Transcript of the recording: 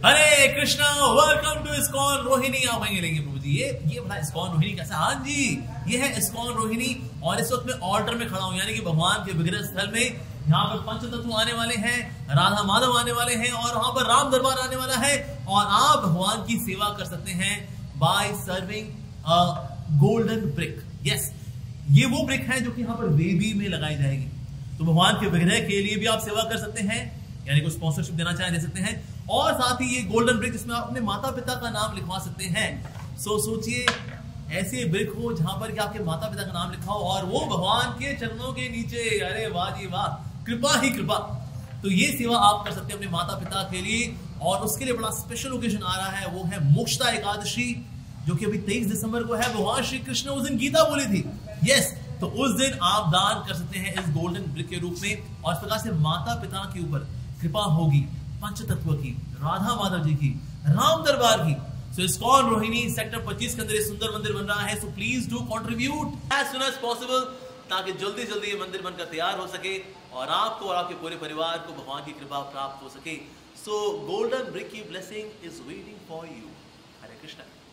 Hare Krishna, welcome to ISKCON Rohini. आप वहीं लेंगे प्रभु जी, ये बड़ा इस्कॉन रोहिणी कैसा? हाँ जी, ये है इस्कॉन रोहिणी। और इस वक्त मैं ऑल्टर में खड़ा हूं, यानी कि भगवान के विग्रह स्थल में। यहाँ पर पंचतत्व आने वाले हैं, राधा माधव आने वाले हैं, और वहां पर राम दरबार आने वाला है। और आप भगवान की सेवा कर सकते हैं by serving a golden brick. Yes, ये वो ब्रिक है जो कि यहाँ पर वेदी में लगाई जाएगी। तो भगवान के विग्रह के लिए भी आप सेवा कर सकते हैं, यानी कोई स्पॉन्सरशिप देना चाहे दे सकते हैं। और साथ ही ये गोल्डन ब्रिक जिसमें आप अपने माता पिता का नाम लिखवा सकते हैं। सोचिए ऐसे ब्रिक हो जहां पर कि आपके माता पिता का नाम लिखा हो और वो भगवान के चरणों के नीचे। अरे वाह जी वाह, कृपा ही कृपा। तो ये सेवा आप कर सकते हैं अपने माता पिता के लिए। और उसके लिए बड़ा स्पेशल ओकेजन आ रहा है, वो है मोक्षदा एकादशी, जो कि अभी 23 दिसंबर को है। भगवान श्री कृष्ण उस दिन गीता बोली थी। यस, तो उस दिन आप दान कर सकते हैं इस गोल्डन ब्रिक के रूप में। और इस प्रकार से माता पिता के ऊपर कृपा होगी, पंचतत्व की, राधा माधव जी की, राम दरबार की। सो इस्कॉन रोहिणी सेक्टर 25 के अंदर ये सुंदर मंदिर बन रहा है। So please do contribute as soon as possible, ताकि जल्दी जल्दी ये मंदिर बनकर तैयार हो सके और आपको और आपके पूरे परिवार को भगवान की कृपा प्राप्त हो सके। सो गोल्डन ब्रिक की blessing is waiting for you. Hare Krishna.